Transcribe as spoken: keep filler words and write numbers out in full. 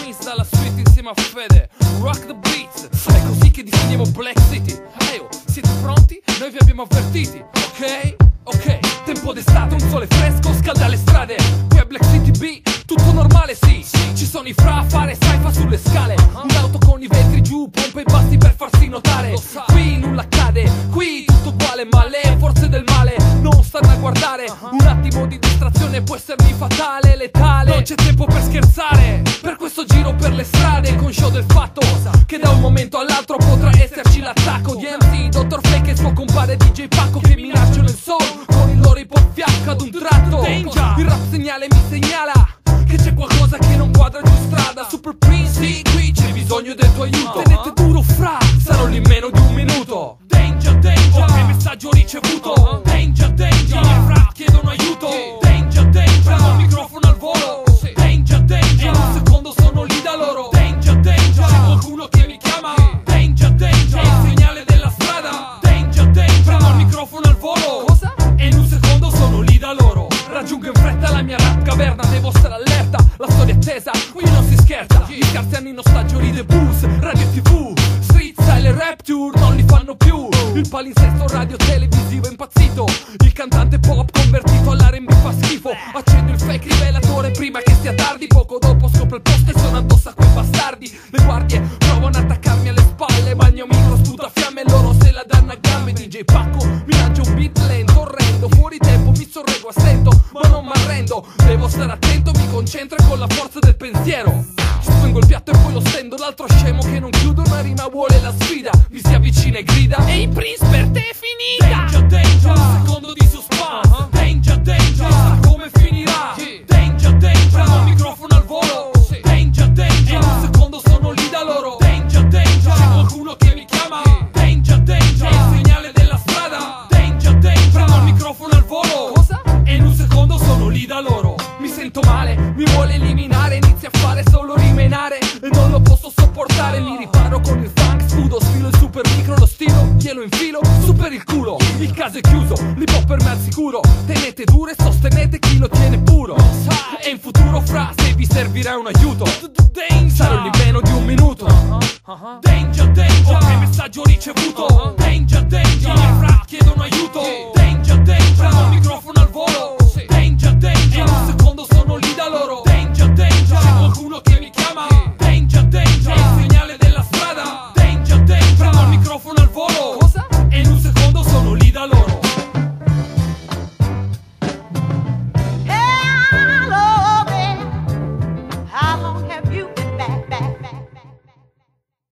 Prince dalla suite insieme a Fede. Rock the beats, è così che definiamo Black City. Ehi oh, siete pronti? Noi vi abbiamo avvertiti, ok? Ok, tempo d'estate, un sole fresco scalda le strade. Qui a Black City B, tutto normale sì. Ci sono i fra a fare saifa sulle scale. Un'auto con i vetri giù, pompe e basti per farsi notare. Qui nulla accade, qui tutto uguale, ma le forze del male non stanno a guardare. Un attimo di distrazione può essermi fatale, letale. Non c'è tempo per scherzare, per questo giro per le strade, conscio del fatto che da un momento all'altro potrà esserci l'attacco di M C, Dottor Fake e suo compare D J Pacco che minacciano il soul con il loro hip hop fiacco ad un tratto. Il rap segnale mi segnala che c'è qualcosa che non quadra giù strada. Super Prince, sì, qui c'è bisogno del tuo aiuto. Tenete duro fra, sarò lì in meno di un minuto. Danger, danger, ok, messaggio ricevuto. Danger, danger, i miei fra chiedono aiuto. Danger, danger, prendo il microfono al volo. Danger, danger, in un secondo sono lì da loro. Danger, danger, c'è qualcuno che mi chiama. Danger, danger, è il segnale della strada. Danger, danger, prendo il microfono al volo. Cosa? E in un secondo sono lì da loro. Raggiungo in fretta la mia rap caverna, devo stare allerta. La storia è tesa, qui non si scherza. Gli scarsi anni in ostaggio ride bus, radio e tv, street style e rap tour non li fanno più. Il palinsesto radio televisivo è impazzito. Il cantante pop convertito all'R and B fa schifo. Accendo il fake rivelatore prima che sia tardi. Poco dopo scopro il posto e sono addosso a quei bastardi. Le guardie provano ad attaccarmi alle spalle, ma il mio micro sputa fiamme e loro se la danno a gambe. D J Pacco mi lancia un beat lento, orrendo, fuori tempo mi sorreggo a stento, ma non mi arrendo. Devo stare attento, mi concentro e con la forza del pensiero spengo il piatto e poi lo stendo. L'altro scemo che non chiude una rima vuole la sfida. Mi si avvicina e grida: ehi Prince, per te è finita. Danger, danger, un secondo di suspense. Danger, danger, chissà come finirà. Danger, danger, prendo il microfono al volo. Danger, danger, e in un secondo sono lì da loro. Danger, danger, c'è qualcuno che mi chiama. Danger, danger, è il segnale della strada. Danger, danger, prendo il microfono al volo. Cosa? E in un secondo sono lì da loro. Mi sento male, mi vuole eliminare, inizia a fare solo rimenare e non lo posso sopportare. Mi riparo con il funk, scudo, sfilo il super micro, lo stilo, glielo infilo, su per il culo. Il caso è chiuso, l'hip hop per me al sicuro. Tenete duro e sostenete chi lo tiene puro. E in futuro fra, se vi servirà un aiuto, sarò lì meno di un minuto. Danger, danger, ok, messaggio ricevuto. Danger, danger, i miei fra chiedono aiuto.